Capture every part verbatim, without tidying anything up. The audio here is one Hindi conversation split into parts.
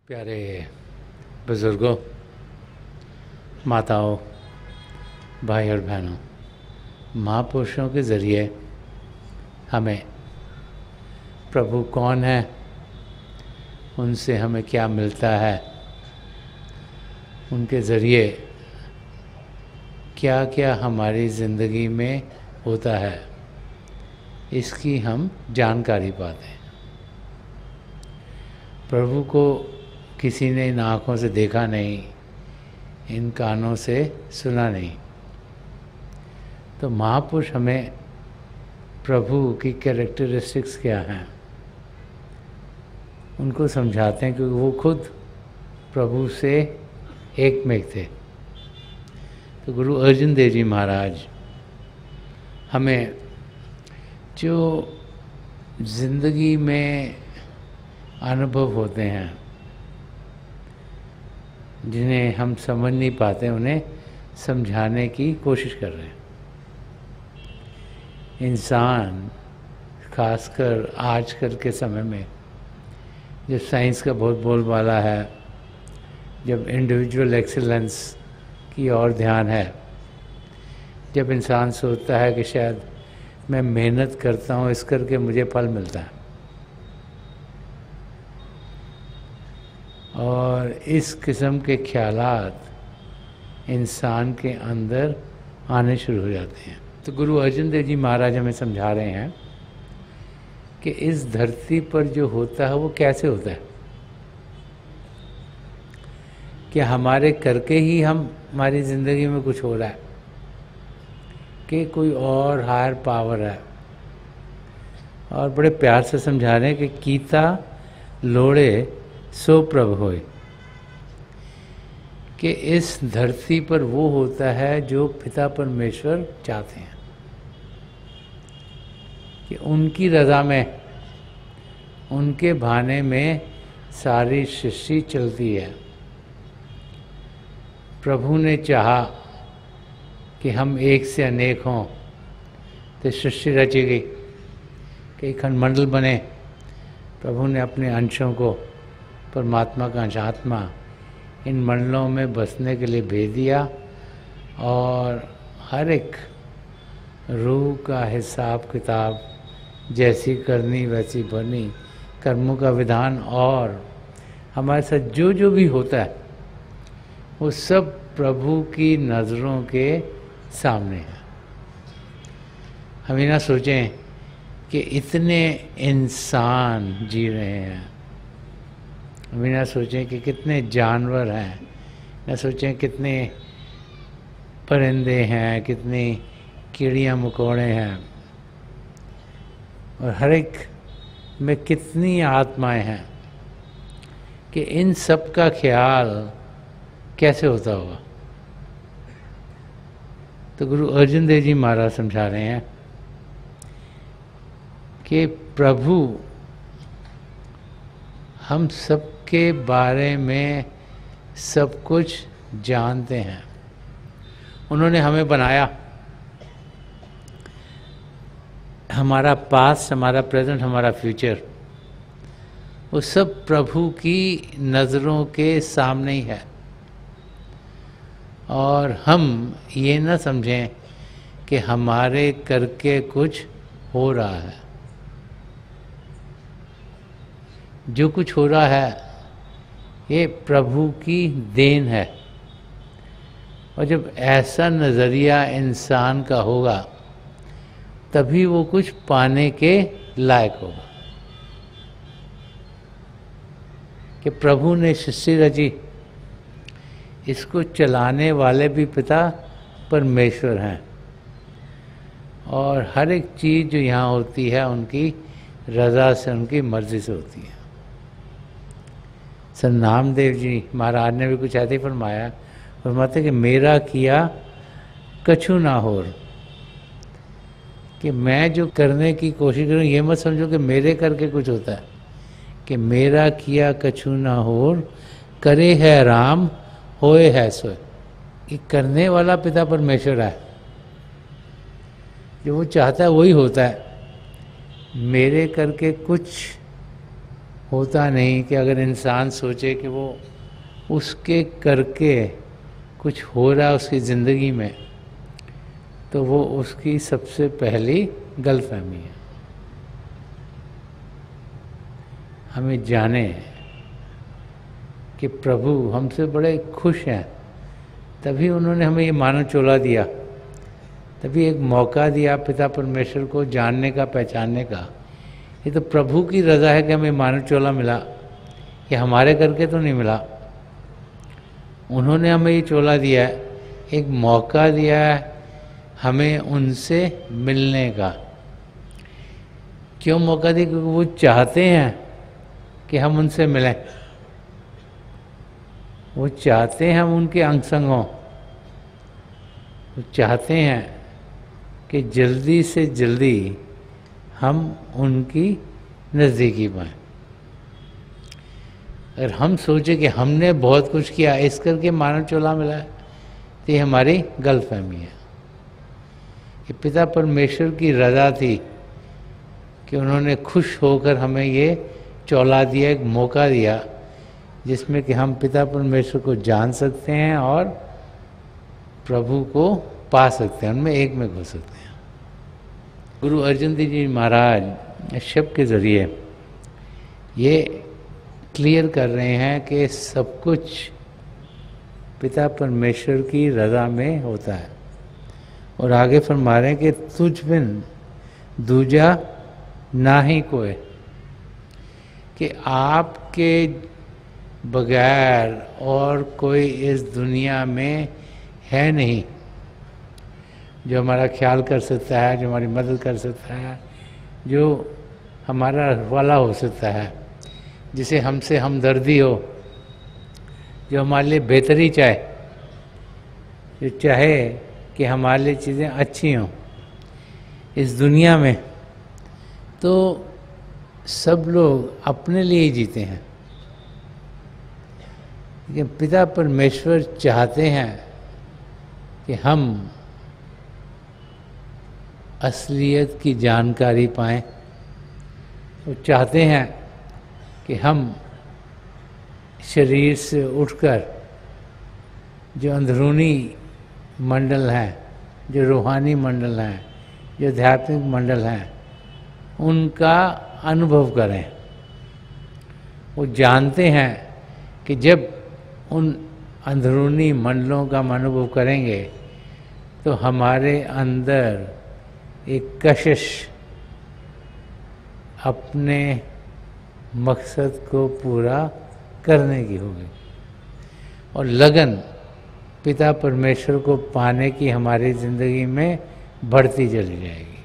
प्यारे बुज़ुर्गों, माताओं, भाई और बहनों, महापुरुषों के ज़रिए हमें प्रभु कौन है, उनसे हमें क्या मिलता है, उनके ज़रिए क्या क्या हमारी ज़िंदगी में होता है, इसकी हम जानकारी पाते हैं। प्रभु को किसी ने इन आँखों से देखा नहीं, इन कानों से सुना नहीं, तो महापुरुष हमें प्रभु की कैरेक्टरिस्टिक्स क्या हैं उनको समझाते हैं, क्योंकि वो खुद प्रभु से एक में थे। तो गुरु अर्जुन देव जी महाराज हमें जो ज़िंदगी में अनुभव होते हैं, जिन्हें हम समझ नहीं पाते, उन्हें समझाने की कोशिश कर रहे हैं। इंसान खासकर आजकल के समय में जब साइंस का बहुत बोलबाला है, जब इंडिविजुअल एक्सीलेंस की ओर ध्यान है, जब इंसान सोचता है कि शायद मैं मेहनत करता हूँ इस करके मुझे फल मिलता है, और इस किस्म के ख्यालात इंसान के अंदर आने शुरू हो जाते हैं। तो गुरु अर्जुन देव जी महाराज हमें समझा रहे हैं कि इस धरती पर जो होता है वो कैसे होता है, कि हमारे करके ही हम हमारी ज़िंदगी में कुछ हो रहा है, कि कोई और हायर पावर है। और बड़े प्यार से समझा रहे हैं कि कीता लोड़े सो प्रभ होए, कि इस धरती पर वो होता है जो पिता परमेश्वर चाहते हैं, कि उनकी रज़ा में, उनके भाने में सारी सृष्टि चलती है। प्रभु ने चाहा कि हम एक से अनेक हों, तो सृष्टि रची गई, कई खंडमंडल बने। प्रभु ने अपने अंशों को, परमात्मा का अंश आत्मा, इन मंडलों में बसने के लिए भेज दिया, और हर एक रूह का हिसाब किताब जैसी करनी वैसी भरनी, कर्मों का विधान, और हमारे साथ जो जो भी होता है वो सब प्रभु की नज़रों के सामने है। हम ये ना सोचें कि इतने इंसान जी रहे हैं, हम ना सोचें कि कितने जानवर हैं, ना सोचें कितने परिंदे हैं, कितनी कीड़ियाँ मकोड़े हैं, और हर एक में कितनी आत्माएं हैं, कि इन सब का ख्याल कैसे होता होगा। तो गुरु अर्जुन देव जी महाराज समझा रहे हैं कि प्रभु हम सब के बारे में सब कुछ जानते हैं। उन्होंने हमें बनाया, हमारा पास्ट, हमारा प्रेजेंट, हमारा फ्यूचर, वो सब प्रभु की नज़रों के सामने ही है। और हम ये ना समझें कि हमारे करके कुछ हो रहा है। जो कुछ हो रहा है ये प्रभु की देन है, और जब ऐसा नज़रिया इंसान का होगा तभी वो कुछ पाने के लायक होगा, कि प्रभु ने सृष्टि रची, इसको चलाने वाले भी पिता परमेश्वर हैं, और हर एक चीज़ जो यहाँ होती है उनकी रज़ा से, उनकी मर्ज़ी से होती है। संत नामदेव जी महाराज ने भी कुछ ऐसे ही फरमाया, फरमाते कि मेरा किया कछु ना होर, कि मैं जो करने की कोशिश करूँ ये मत समझो कि मेरे करके कुछ होता है, कि मेरा किया कछु ना होर, करे है राम होए है सोए। कि करने वाला पिता परमेश्वर है, जो वो चाहता है वही होता है, मेरे करके कुछ होता नहीं कि अगर इंसान सोचे कि वो उसके करके कुछ हो रहा है उसकी ज़िंदगी में, तो वो उसकी सबसे पहली गलतफहमी है। हमें जाने कि प्रभु हमसे बड़े खुश हैं, तभी उन्होंने हमें ये मानव चोला दिया, तभी एक मौका दिया पिता परमेश्वर को जानने का, पहचानने का। ये तो प्रभु की रज़ा है कि हमें मानव चोला मिला, ये हमारे करके तो नहीं मिला। उन्होंने हमें ये चोला दिया है, एक मौका दिया है हमें उनसे मिलने का। क्यों मौका दिया? क्योंकि वो चाहते हैं कि हम उनसे मिलें, वो चाहते हैं हम उनके अंग संग हों, वो चाहते हैं कि जल्दी से जल्दी हम उनकी नज़दीकी पाएँ। अगर हम सोचें कि हमने बहुत कुछ किया इस करके मानव चोला मिला है, तो ये हमारी गलतफहमी है। कि पिता परमेश्वर की रज़ा थी कि उन्होंने खुश होकर हमें ये चौला दिया, एक मौका दिया जिसमें कि हम पिता परमेश्वर को जान सकते हैं और प्रभु को पा सकते हैं, उनमें एक में घुस सकते हैं। गुरु अर्जुन देव जी महाराज इस शब्द के ज़रिए ये क्लियर कर रहे हैं कि सब कुछ पिता परमेश्वर की रज़ा में होता है। और आगे फरमा रहे हैं कि तुझ बिन दूजा ना ही कोई, कि आपके बगैर और कोई इस दुनिया में है नहीं जो हमारा ख्याल कर सकता है, जो हमारी मदद कर सकता है, जो हमारा रखवाला हो सकता है, जिसे हमसे हमदर्दी हो, जो हमारे लिए बेहतरी चाहे, जो चाहे कि हमारे लिए चीज़ें अच्छी हों इस दुनिया में। तो सब लोग अपने लिए ही जीते हैं, लेकिन पिता परमेश्वर चाहते हैं कि हम असलियत की जानकारी पाएं। वो चाहते हैं कि हम शरीर से उठकर जो अंदरूनी मंडल हैं, जो रूहानी मंडल हैं, जो आध्यात्मिक मंडल हैं, उनका अनुभव करें। वो जानते हैं कि जब उन अंदरूनी मंडलों का हम अनुभव करेंगे तो हमारे अंदर एक कशिश अपने मकसद को पूरा करने की होगी और लगन पिता परमेश्वर को पाने की हमारी ज़िंदगी में बढ़ती चली जाएगी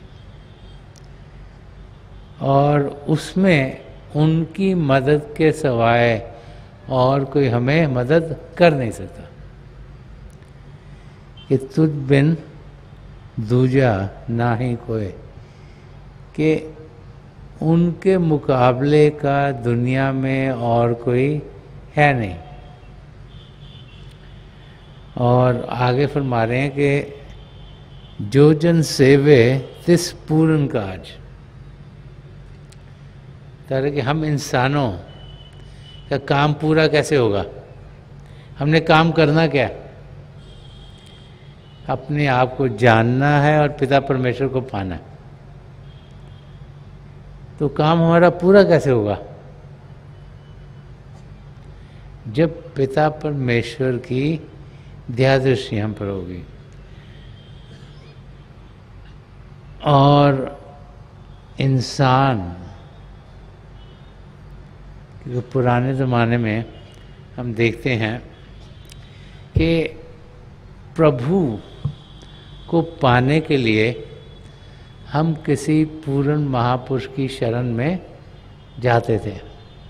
और उसमें उनकी मदद के सिवाय और कोई हमें मदद कर नहीं सकता। कि तुझ बिन दूजा ना ही कोई, कि उनके मुकाबले का दुनिया में और कोई है नहीं। और आगे फरमा रहे हैं कि जो जन सेवे तिस पूर्ण काज, तरह कि हम इंसानों का काम पूरा कैसे होगा? हमने काम करना क्या? अपने आप को जानना है और पिता परमेश्वर को पाना है। तो काम हमारा पूरा कैसे होगा? जब पिता परमेश्वर की दयादृष्टि हम पर होगी। और इंसान, क्योंकि पुराने ज़माने में हम देखते हैं कि प्रभु को पाने के लिए हम किसी पूर्ण महापुरुष की शरण में जाते थे।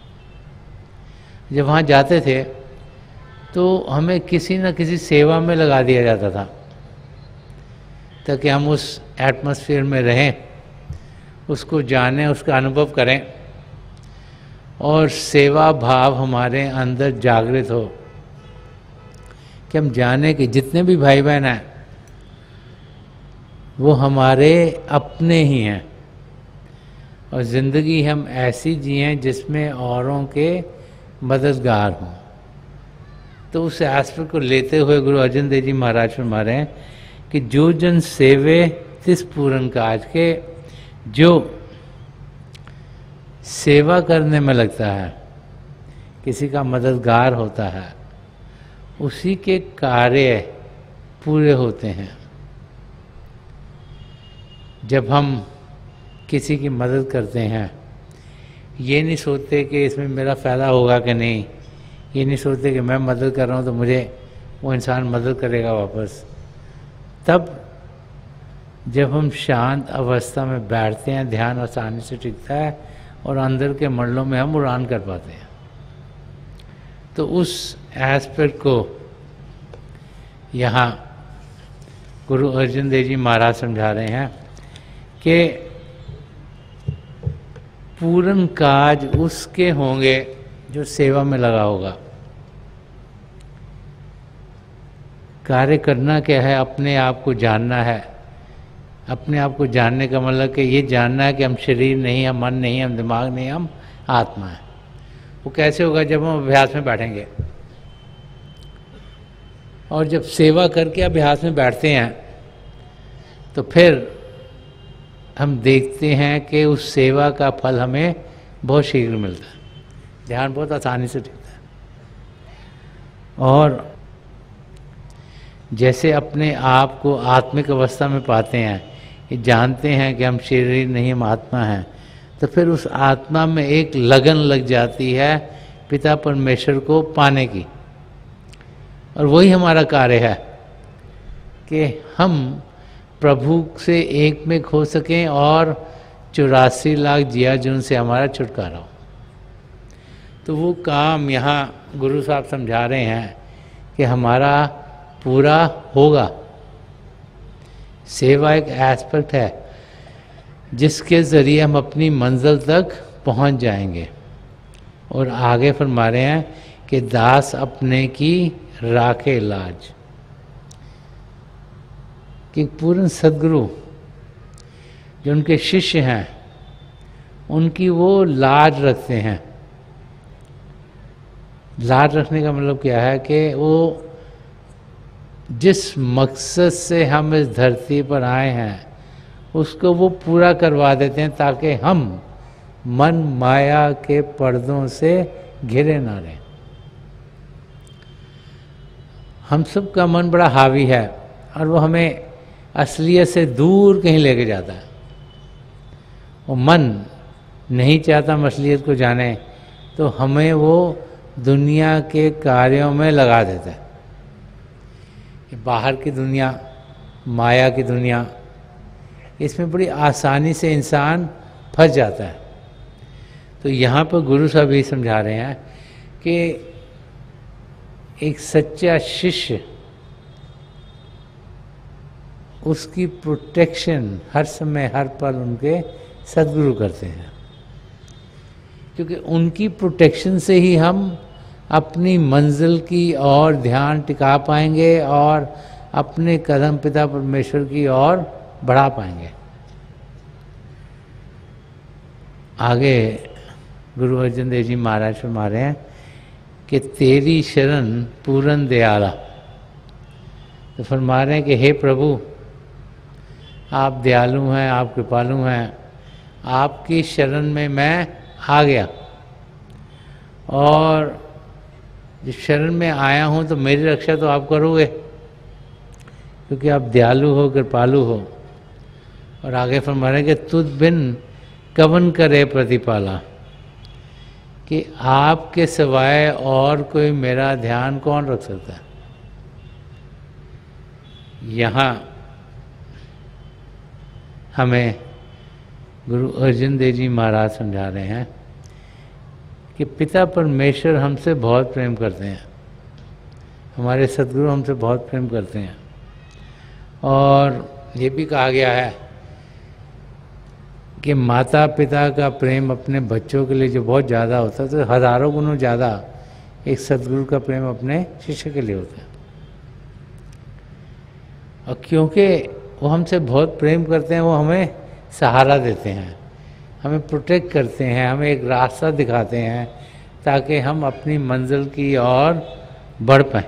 जब वहाँ जाते थे तो हमें किसी न किसी सेवा में लगा दिया जाता था ताकि हम उस एटमॉस्फेयर में रहें, उसको जानें, उसका अनुभव करें और सेवा भाव हमारे अंदर जागृत हो कि हम जाने कि जितने भी भाई बहन हैं वो हमारे अपने ही हैं और ज़िंदगी हम ऐसी जिएं जिसमें औरों के मददगार हों। तो उस एस्पेक्ट को लेते हुए गुरु अर्जन देव जी महाराज फरमा रहे हैं कि जो जन सेवे तिस पूरन काज के, जो सेवा करने में लगता है, किसी का मददगार होता है, उसी के कार्य पूरे होते हैं। जब हम किसी की मदद करते हैं, ये नहीं सोचते कि इसमें मेरा फ़ायदा होगा कि नहीं, ये नहीं सोचते कि मैं मदद कर रहा हूँ तो मुझे वो इंसान मदद करेगा वापस। तब जब हम शांत अवस्था में बैठते हैं, ध्यान आसानी से टिकता है और अंदर के मंडलों में हम उड़ान कर पाते हैं। तो उस एस्पेक्ट को यहाँ गुरु अर्जन देव जी महाराज समझा रहे हैं कि पूर्ण काज उसके होंगे जो सेवा में लगा होगा। कार्य करना क्या है? अपने आप को जानना है। अपने आप को जानने का मतलब कि ये जानना है कि हम शरीर नहीं, हम मन नहीं, हम दिमाग नहीं, हम आत्मा है। वो कैसे होगा? जब हम अभ्यास में बैठेंगे। और जब सेवा करके अभ्यास में बैठते हैं तो फिर हम देखते हैं कि उस सेवा का फल हमें बहुत शीघ्र मिलता है, ध्यान बहुत आसानी से टिकता है। और जैसे अपने आप को आत्मिक अवस्था में पाते हैं, ये जानते हैं कि हम शरीर नहीं, हम आत्मा हैं, तो फिर उस आत्मा में एक लगन लग जाती है पिता परमेश्वर को पाने की। और वही हमारा कार्य है कि हम प्रभु से एक में खो सकें और चौरासी लाख जिया जुन से हमारा छुटकारा हो। तो वो काम यहाँ गुरु साहब समझा रहे हैं कि हमारा पूरा होगा। सेवा एक एस्पेक्ट है जिसके ज़रिए हम अपनी मंजिल तक पहुँच जाएंगे। और आगे फरमा रहे हैं कि दास अपने की राखे लाज, कि पूर्ण सद्गुरु जो उनके शिष्य हैं उनकी वो लाज रखते हैं। लाज रखने का मतलब क्या है कि वो जिस मकसद से हम इस धरती पर आए हैं उसको वो पूरा करवा देते हैं, ताकि हम मन माया के पर्दों से घिरे ना रहें। हम सब का मन बड़ा हावी है और वो हमें असलियत से दूर कहीं लेके जाता है। वो मन नहीं चाहता हम असलियत को जाने, तो हमें वो दुनिया के कार्यों में लगा देता है। बाहर की दुनिया, माया की दुनिया, इसमें बड़ी आसानी से इंसान फंस जाता है। तो यहाँ पर गुरु साहब ये समझा रहे हैं कि एक सच्चा शिष्य, उसकी प्रोटेक्शन हर समय हर पल उनके सद्गुरु करते हैं, क्योंकि उनकी प्रोटेक्शन से ही हम अपनी मंजिल की ओर ध्यान टिका पाएंगे और अपने कदम पिता परमेश्वर की ओर बढ़ा पाएंगे। आगे गुरु अर्जन देव जी महाराज फरमा रहे हैं कि तेरी शरण पूरन दयाला। तो फरमा रहे हैं कि हे प्रभु, आप दयालु हैं, आप कृपालु हैं, आपकी शरण में मैं आ गया। और जब शरण में आया हूँ तो मेरी रक्षा तो आप करोगे, क्योंकि आप दयालु हो, कृपालु हो। और आगे फरमा रहे हैं कि तुझ बिन कवन करे प्रतिपाला, कि आपके सिवाय और कोई मेरा ध्यान कौन रख सकता है। यहाँ हमें गुरु अर्जन देव जी महाराज समझा रहे हैं कि पिता परमेश्वर हमसे बहुत प्रेम करते हैं, हमारे सद्गुरु हमसे बहुत प्रेम करते हैं। और ये भी कहा गया है कि माता पिता का प्रेम अपने बच्चों के लिए जो बहुत ज़्यादा होता है, तो हज़ारों गुणों ज़्यादा एक सद्गुरु का प्रेम अपने शिष्य के लिए होता है। और क्योंकि वो हमसे बहुत प्रेम करते हैं, वो हमें सहारा देते हैं, हमें प्रोटेक्ट करते हैं, हमें एक रास्ता दिखाते हैं ताकि हम अपनी मंजिल की ओर बढ़ पाएं।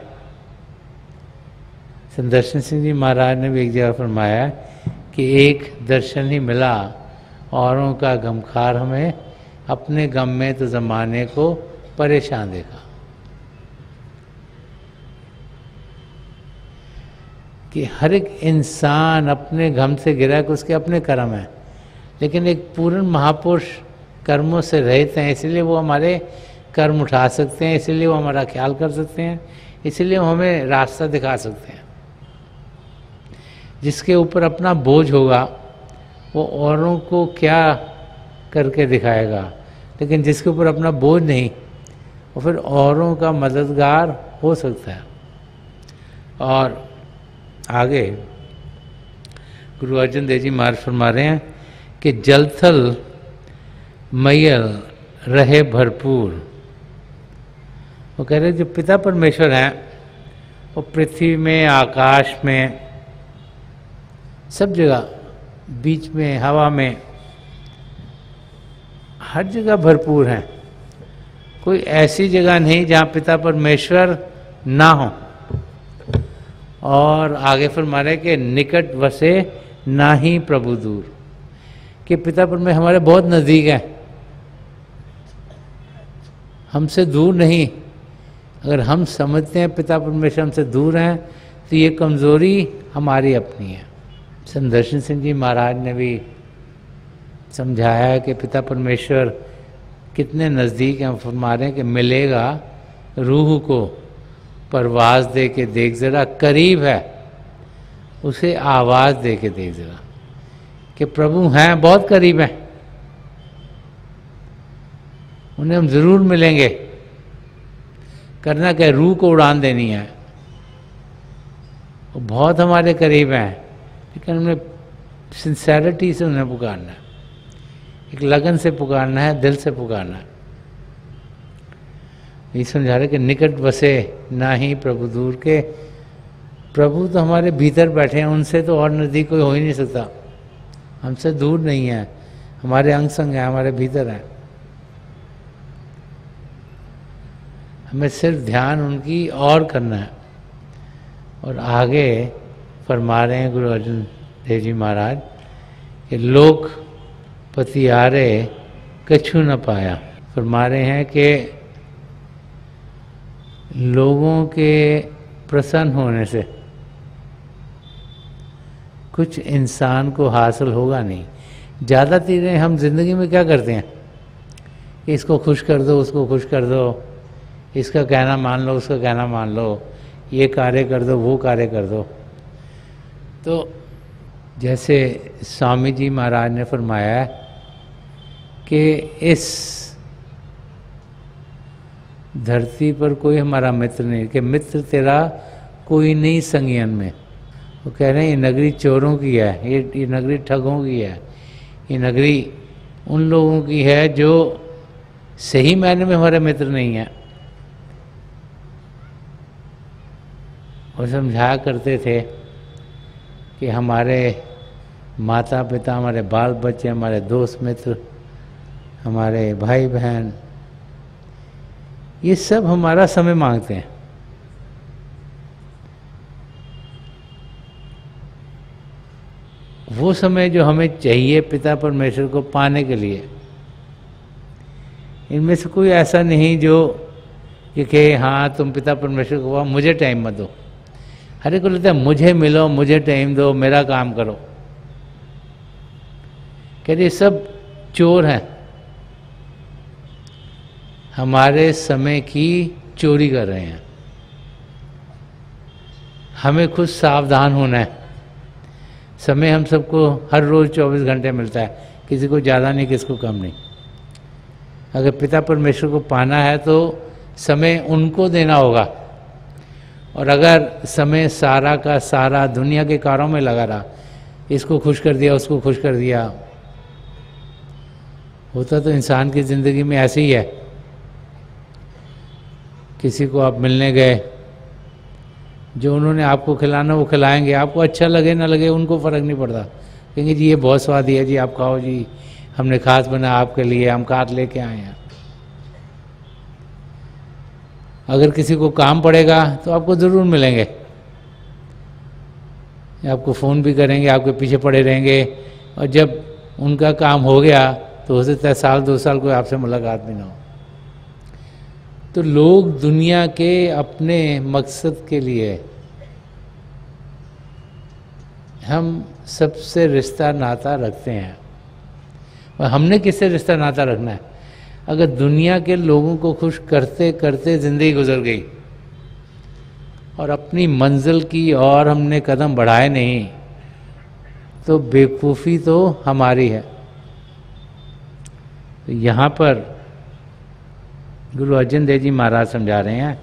संत दर्शन सिंह जी महाराज ने भी एक जगह फरमाया कि एक दर्शन ही मिला, औरों का गमखार हमें, अपने गम में तो ज़माने को परेशान देखा। कि हर एक इंसान अपने गम से गिरा है कि उसके अपने कर्म हैं, लेकिन एक पूर्ण महापुरुष कर्मों से रहित हैं, इसलिए वो हमारे कर्म उठा सकते हैं, इसलिए वो हमारा ख्याल कर सकते हैं, इसलिए वो हमें रास्ता दिखा सकते हैं। जिसके ऊपर अपना बोझ होगा वो औरों को क्या करके दिखाएगा, लेकिन जिसके ऊपर अपना बोझ नहीं वो फिर औरों का मददगार हो सकता है। और आगे गुरु अर्जन देव जी महाराज फरमा रहे हैं कि जल थल मैयल रहे भरपूर। वो कह रहे हैं जो पिता परमेश्वर हैं वो पृथ्वी में, आकाश में, सब जगह, बीच में, हवा में, हर जगह भरपूर हैं। कोई ऐसी जगह नहीं जहाँ पिता परमेश्वर ना हो। और आगे फरमा रहे कि निकट वसे ना ही प्रभु दूर, कि पिता परमेश्वर हमारे बहुत नज़दीक हैं, हमसे दूर नहीं। अगर हम समझते हैं पिता परमेश्वर हमसे दूर हैं तो ये कमज़ोरी हमारी अपनी है। संत दर्शन सिंह जी महाराज ने भी समझाया है कि पिता परमेश्वर कितने नज़दीक हैं। फरमा रहे हैं कि मिलेगा रूह को परवाज़ दे के देख ज़रा, करीब है उसे आवाज़ दे के देख ज़रा, कि प्रभु हैं, बहुत करीब हैं, उन्हें हम ज़रूर मिलेंगे। करना क्या, रूह को उड़ान देनी है। वो बहुत हमारे करीब हैं, लेकिन हमने सिंसेरिटी से उन्हें पुकारना है, एक लगन से पुकारना है, दिल से पुकारना है। ये समझा रहे कि निकट बसे ना ही प्रभु दूर, के प्रभु तो हमारे भीतर बैठे हैं, उनसे तो और नज़दीक कोई हो ही नहीं सकता, हमसे दूर नहीं है, हमारे अंग संग हैं, हमारे भीतर हैं। हमें सिर्फ ध्यान उनकी और करना है। और आगे फरमा रहे हैं गुरु अर्जन देव जी महाराज कि लोक पतियारे कछु न पाया। फरमा रहे हैं कि लोगों के प्रसन्न होने से कुछ इंसान को हासिल होगा नहीं। ज़्यादा चीज़ें हम जिंदगी में क्या करते हैं, इसको खुश कर दो, उसको खुश कर दो, इसका कहना मान लो, उसका कहना मान लो, ये कार्य कर दो, वो कार्य कर दो। तो जैसे स्वामी जी महाराज ने फरमाया है कि इस धरती पर कोई हमारा मित्र नहीं, कि मित्र तेरा कोई नहीं संगियन में। वो कह रहे हैं ये नगरी चोरों की है, ये ये नगरी ठगों की है, ये नगरी उन लोगों की है जो सही मायने में हमारे मित्र नहीं है। और समझाया करते थे कि हमारे माता पिता, हमारे बाल बच्चे, हमारे दोस्त मित्र, हमारे भाई बहन, ये सब हमारा समय मांगते हैं। वो समय जो हमें चाहिए पिता परमेश्वर को पाने के लिए, इनमें से कोई ऐसा नहीं जो ये कहे हाँ तुम पिता परमेश्वर को पाओ, मुझे टाइम मत दो। हर एक को लगता है मुझे मिलो, मुझे टाइम दो, मेरा काम करो। कह रहे सब चोर हैं, हमारे समय की चोरी कर रहे हैं। हमें खुद सावधान होना है। समय हम सबको हर रोज़ चौबीस घंटे मिलता है, किसी को ज़्यादा नहीं, किसी को कम नहीं। अगर पिता परमेश्वर को पाना है तो समय उनको देना होगा। और अगर समय सारा का सारा दुनिया के कारों में लगा रहा, इसको खुश कर दिया, उसको खुश कर दिया, होता तो इंसान की ज़िंदगी में ऐसे ही है। किसी को आप मिलने गए, जो उन्होंने आपको खिलाना वो खिलाएंगे, आपको अच्छा लगे ना लगे उनको फ़र्क नहीं पड़ता, कहेंगे जी ये बहुत स्वादी है जी, आप खाओ जी, हमने खास बना आपके लिए, हम खास लेके आए हैं। अगर किसी को काम पड़ेगा तो आपको ज़रूर मिलेंगे, आपको फ़ोन भी करेंगे, आपके पीछे पड़े रहेंगे, और जब उनका काम हो गया तो हो सकता है साल दो साल कोई आपसे मुलाकात भी ना हो। तो लोग दुनिया के अपने मकसद के लिए हम सबसे रिश्ता नाता रखते हैं, और हमने किससे रिश्ता नाता रखना है? अगर दुनिया के लोगों को खुश करते करते ज़िंदगी गुजर गई और अपनी मंजिल की ओर हमने कदम बढ़ाए नहीं, तो बेवकूफ़ी तो हमारी है। तो यहाँ पर गुरु अर्जन देव जी महाराज समझा रहे हैं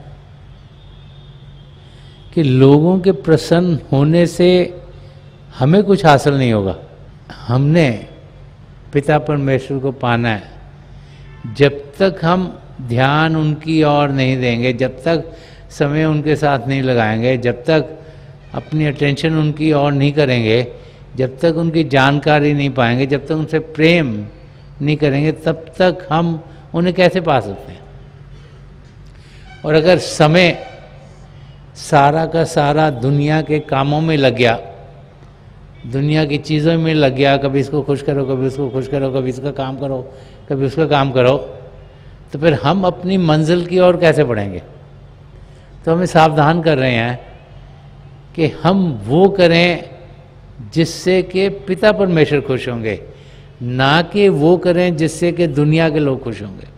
कि लोगों के प्रसन्न होने से हमें कुछ हासिल नहीं होगा। हमने पिता परमेश्वर को पाना है। जब तक हम ध्यान उनकी ओर नहीं देंगे, जब तक समय उनके साथ नहीं लगाएंगे, जब तक अपनी अटेंशन उनकी ओर नहीं करेंगे, जब तक उनकी जानकारी नहीं पाएंगे, जब तक उनसे प्रेम नहीं करेंगे, तब तक हम उन्हें कैसे पा सकते हैं? और अगर समय सारा का सारा दुनिया के कामों में लग गया, दुनिया की चीज़ों में लग गया, कभी इसको खुश करो, कभी उसको खुश करो, कभी इसका काम करो, कभी उसका काम करो, तो फिर हम अपनी मंजिल की ओर कैसे बढ़ेंगे? तो हमें सावधान कर रहे हैं कि हम वो करें जिससे कि पिता परमेश्वर खुश होंगे, ना कि वो करें जिससे कि दुनिया के लोग खुश होंगे।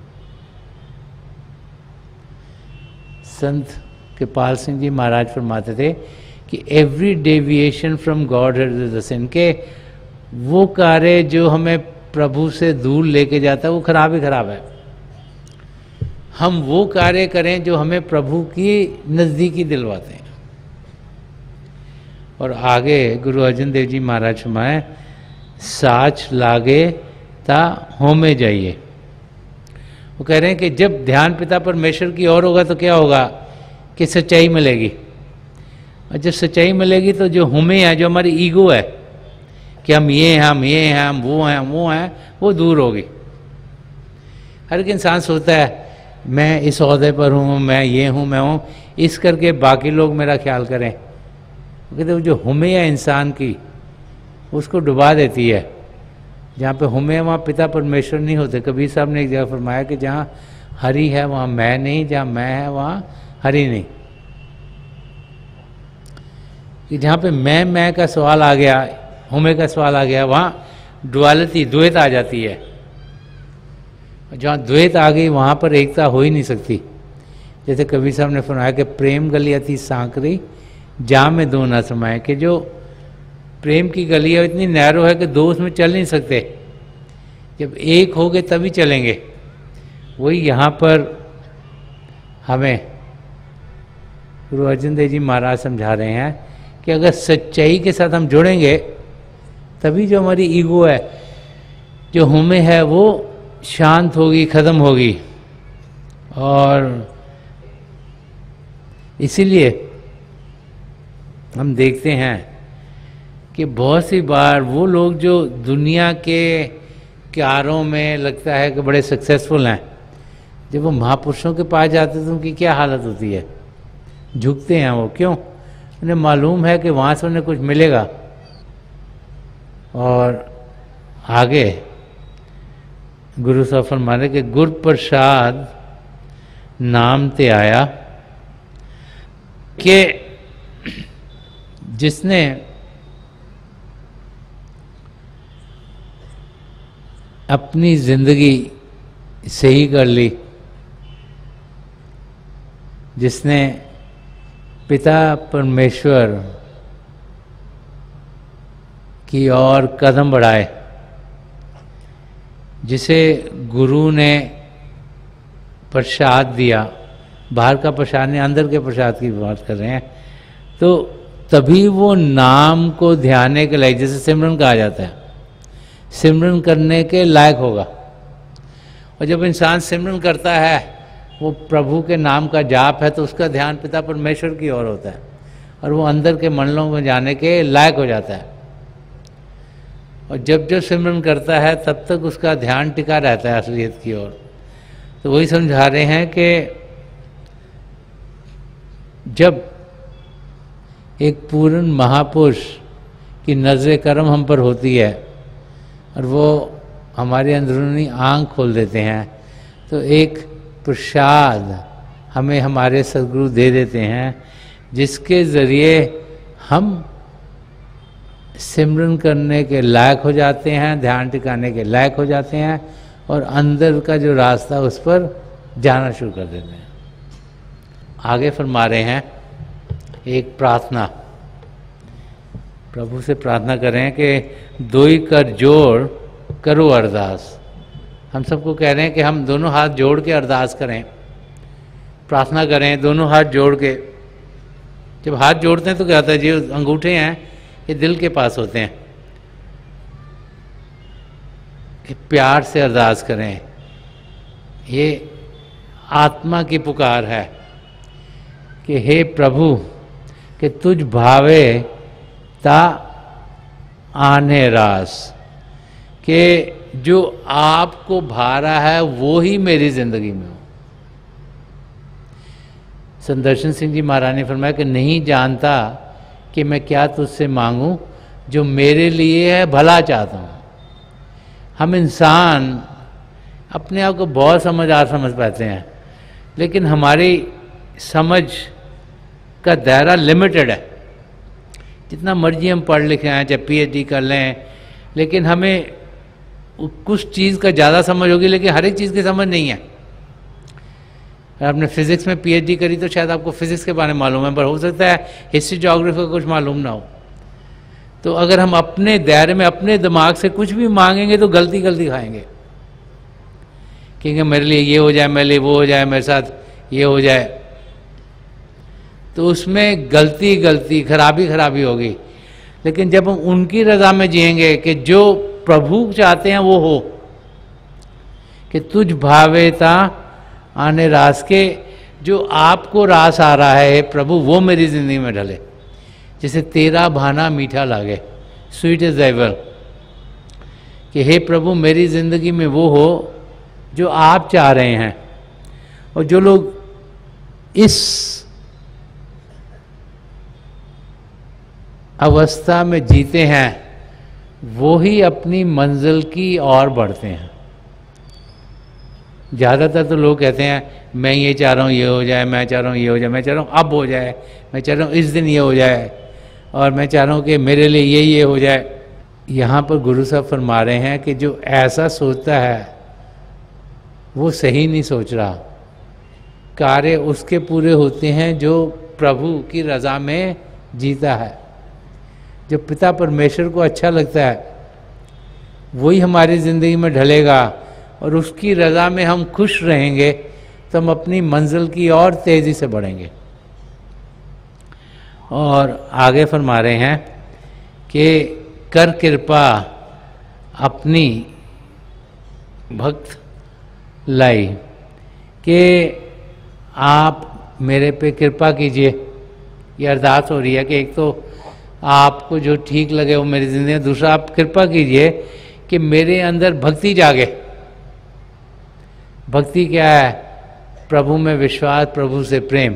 संत कृपाल सिंह जी महाराज फरमाते थे कि every deviation from God is a sin, के वो कार्य जो हमें प्रभु से दूर लेके जाता है वो खराब ही खराब है। हम वो कार्य करें जो हमें प्रभु की नज़दीकी दिलवाते हैं। और आगे गुरु अर्जन देव जी महाराज फरमाए, साच लागे ता होमे जाइए। वो कह रहे हैं कि जब ध्यान पिता परमेश्वर की ओर होगा तो क्या होगा कि सच्चाई मिलेगी, और जब सच्चाई मिलेगी तो जो हमें है, जो हमारी ईगो है कि हम ये हैं, हम ये हैं, हम वो हैं, हम वो हैं, वो दूर होगी। हर एक इंसान सोचता है मैं इस ओहदे पर हूँ, मैं ये हूँ, मैं हूँ, इस करके बाकी लोग मेरा ख्याल करें। कहते वो जो हमें है इंसान की, उसको डुबा देती है। जहाँ पे हमें, वहाँ पिता परमेश्वर नहीं होते। कबीर साहब ने एक जगह फरमाया कि जहाँ हरि है वहाँ मैं नहीं, जहाँ मैं है वहाँ हरि नहीं। कि जहाँ पे मैं मैं का सवाल आ गया, हमें का सवाल आ गया, वहाँ डुअलिटी, द्वैत आ जाती है। जहाँ द्वैत आ गई वहाँ पर एकता हो ही नहीं सकती। जैसे कबीर साहब ने फरमाया कि प्रेम गली अति सांकरी, जहाँ में दो न समाए, कि जो प्रेम की गली है इतनी नैरो है कि दो उसमें चल नहीं सकते, जब एक हो गए तभी चलेंगे। वही यहाँ पर हमें गुरु अर्जन देव जी महाराज समझा रहे हैं कि अगर सच्चाई के साथ हम जुड़ेंगे तभी जो हमारी ईगो है, जो हमें है, वो शांत होगी, ख़त्म होगी। और इसीलिए हम देखते हैं कि बहुत सी बार वो लोग जो दुनिया के कार्यों में लगता है कि बड़े सक्सेसफुल हैं, जब वो महापुरुषों के पास जाते हैं तो उनकी क्या हालत होती है? झुकते हैं वो। क्यों? उन्हें मालूम है कि वहाँ से उन्हें कुछ मिलेगा। और आगे गुरु साहब फरमाने के गुर प्रसाद नाम ते आया, कि जिसने अपनी जिंदगी सही कर ली, जिसने पिता परमेश्वर की ओर कदम बढ़ाए, जिसे गुरु ने प्रसाद दिया, बाहर का प्रसाद नहीं, अंदर के प्रसाद की बात कर रहे हैं, तो तभी वो नाम को ध्याने के लायक, जैसे सिमरन कहा जाता है, सिमरन करने के लायक होगा। और जब इंसान सिमरन करता है, वो प्रभु के नाम का जाप है, तो उसका ध्यान पिता परमेश्वर की ओर होता है और वो अंदर के मंडलों में जाने के लायक हो जाता है। और जब जब सिमरन करता है तब तक उसका ध्यान टिका रहता है असलियत की ओर। तो वही समझा रहे हैं कि जब एक पूर्ण महापुरुष की नज़र करम हम पर होती है और वो हमारी अंदरूनी आँख खोल देते हैं, तो एक प्रसाद हमें हमारे सद्गुरु दे देते हैं, जिसके ज़रिए हम सिमरन करने के लायक हो जाते हैं, ध्यान टिकाने के लायक हो जाते हैं और अंदर का जो रास्ता उस पर जाना शुरू कर देते हैं। आगे फरमा रहे हैं एक प्रार्थना, प्रभु से प्रार्थना करें कि दोई कर जोड़ करो अरदास। हम सबको कह रहे हैं कि हम दोनों हाथ जोड़ के अरदास करें, प्रार्थना करें दोनों हाथ जोड़ के। जब हाथ जोड़ते हैं तो क्या होता है, जो अंगूठे हैं ये दिल के पास होते हैं। कि प्यार से अरदास करें, ये आत्मा की पुकार है कि हे प्रभु कि तुझ भावे ता आने रास, कि जो आपको भा रहा है वो ही मेरी जिंदगी में हो। संदर्शन सिंह जी महाराज ने फरमाया कि नहीं जानता कि मैं क्या तुझसे मांगूं, जो मेरे लिए है भला चाहता हूँ। हम इंसान अपने आप को बहुत समझदार समझ पाते हैं, लेकिन हमारी समझ का दायरा लिमिटेड है। जितना मर्जी हम पढ़ लिखे हैं, चाहे पीएचडी कर लें, लेकिन हमें कुछ चीज़ का ज़्यादा समझ होगी, लेकिन हर एक चीज़ की समझ नहीं है। अगर आपने फिज़िक्स में पीएचडी करी तो शायद आपको फिज़िक्स के बारे में मालूम है, पर हो सकता है हिस्ट्री ज्योग्राफी का कुछ मालूम ना हो। तो अगर हम अपने दायरे में अपने दिमाग से कुछ भी मांगेंगे तो गलती गलती खाएंगे, क्योंकि मेरे लिए ये हो जाए, मेरे लिए वो हो जाए, मेरे साथ ये हो जाए, तो उसमें गलती गलती खराबी खराबी होगी। लेकिन जब हम उनकी रज़ा में जिएंगे कि जो प्रभु चाहते हैं वो हो, कि तुझ भावेता आने रास, के जो आपको रास आ रहा है प्रभु वो मेरी ज़िंदगी में ढले। जैसे तेरा भाना मीठा लागे, स्वीट इज एवर, कि हे प्रभु मेरी ज़िंदगी में वो हो जो आप चाह रहे हैं। और जो लोग इस अवस्था में जीते हैं वो ही अपनी मंजिल की ओर बढ़ते हैं। ज़्यादातर तो लोग कहते हैं मैं ये चाह रहा हूँ ये हो जाए, मैं चाह रहा हूँ ये हो जाए, मैं चाह रहा हूँ अब हो जाए, मैं चाह रहा हूँ इस दिन ये हो जाए, और मैं चाह रहा हूँ कि मेरे लिए ये ये हो जाए। यहाँ पर गुरु साहब फरमा रहे हैं कि जो ऐसा सोचता है वो सही नहीं सोच रहा। कार्य उसके पूरे होते हैं जो प्रभु की रज़ा में जीता है। जो पिता परमेश्वर को अच्छा लगता है वही हमारी ज़िंदगी में ढलेगा, और उसकी रज़ा में हम खुश रहेंगे तो हम अपनी मंजिल की ओर तेज़ी से बढ़ेंगे। और आगे फरमा रहे हैं कि कर कृपा अपनी भक्त लाई, कि आप मेरे पे कृपा कीजिए। ये अरदास हो रही है कि एक तो आपको जो ठीक लगे वो मेरी ज़िंदगी में, दूसरा आप कृपा कीजिए कि मेरे अंदर भक्ति जागे। भक्ति क्या है? प्रभु में विश्वास, प्रभु से प्रेम,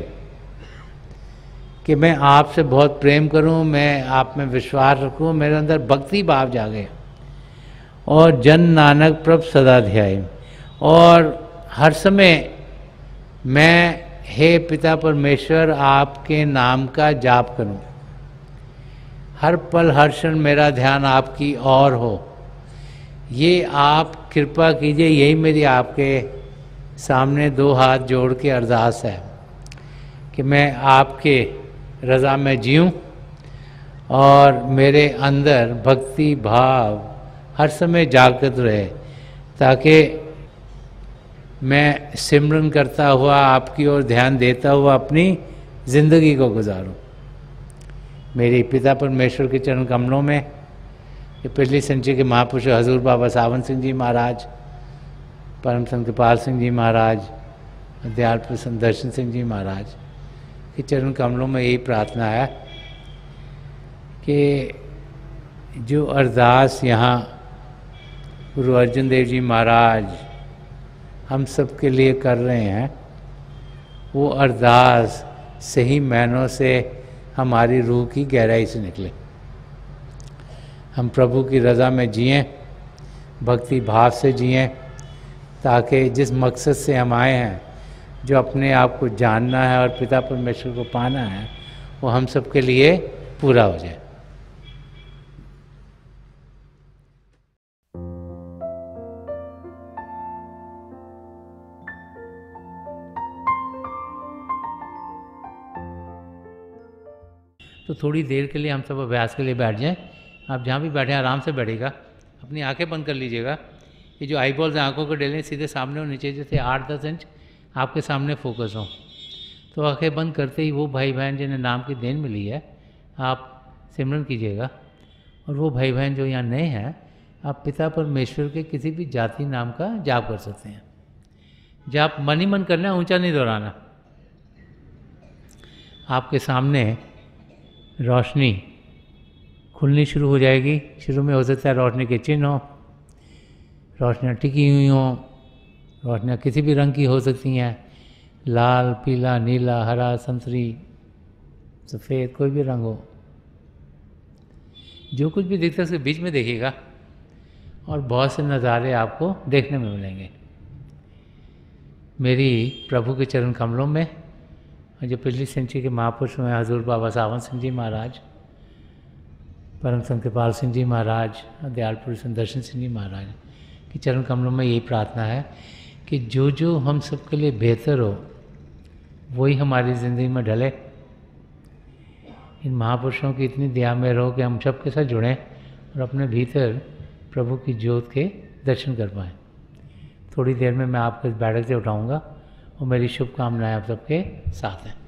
कि मैं आपसे बहुत प्रेम करूं, मैं आप में विश्वास रखूं, मेरे अंदर भक्ति भाव जागे। और जन नानक प्रभ सदा ध्याय, और हर समय मैं हे पिता परमेश्वर आपके नाम का जाप करूं। हर पल हर क्षण मेरा ध्यान आपकी ओर हो। ये आप कृपा कीजिए, यही मेरी आपके सामने दो हाथ जोड़ के अरदास है कि मैं आपके रज़ा में जीऊँ और मेरे अंदर भक्ति भाव हर समय जागृत रहे, ताकि मैं सिमरन करता हुआ आपकी ओर ध्यान देता हुआ अपनी ज़िंदगी को गुजारूं। मेरे पिता परमेश्वर के चरण कमलों में ये पिछली संचय के महापुरुष हजूर बाबा सावन सिंह जी महाराज, परम संत कृपाल सिंह जी महाराज, दयाल प्रसन्न दर्शन सिंह जी महाराज के चरण कमलों में यही प्रार्थना है कि जो अरदास यहाँ गुरु अर्जन देव जी महाराज हम सब के लिए कर रहे हैं, वो अरदास सही मायनों से हमारी रूह की गहराई से निकले। हम प्रभु की रज़ा में जिएं, भक्ति भाव से जिएं, ताकि जिस मकसद से हम आए हैं, जो अपने आप को जानना है और पिता परमेश्वर को पाना है, वो हम सब के लिए पूरा हो जाए। तो थोड़ी देर के लिए हम सब अभ्यास के लिए बैठ जाएं। आप जहाँ भी बैठे आराम से बैठेगा, अपनी आंखें बंद कर लीजिएगा। ये जो आई बॉल्स आँखों को डेलें सीधे सामने और नीचे जैसे आठ दस इंच आपके सामने फोकस हो। तो आंखें बंद करते ही वो भाई बहन जिन्हें नाम की देन मिली है, आप सिमरन कीजिएगा। और वो भाई बहन जो यहाँ नए हैं, आप पिता परमेश्वर के किसी भी जाति नाम का जाप कर सकते हैं। जाप मन ही मन करना है, ऊंचा नहीं दोहराना। आपके सामने रोशनी खुलनी शुरू हो जाएगी। शुरू में हो सकता है रोशनी के चिन्ह हो, रोशनियाँ टिकी हुई हों, रोशनियाँ किसी भी रंग की हो सकती हैं, लाल, पीला, नीला, हरा, संतरी, सफ़ेद, कोई भी रंग हो। जो कुछ भी दिखता है उसके बीच में देखिएगा और बहुत से नज़ारे आपको देखने में मिलेंगे। मेरी प्रभु के चरण कमलों में जो पिछली सेंचुरी के महापुरुष हुए हजूर बाबा सावन सिंह जी महाराज, परम संत कृपाल सिंह जी महाराज, दयाल पुरुष दर्शन सिंह जी महाराज की चरण कमलों में यही प्रार्थना है कि जो जो हम सबके लिए बेहतर हो वही हमारी ज़िंदगी में ढले। इन महापुरुषों की इतनी दया में रहो कि हम सब के साथ जुड़ें और अपने भीतर प्रभु की ज्योत के दर्शन कर पाएँ। थोड़ी देर में मैं आपको इस बैठक से उठाऊँगा और मेरी शुभकामनाएं आप सबके साथ हैं।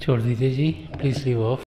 छोड़ दीजिए जी, प्लीज़ लीव ऑफ।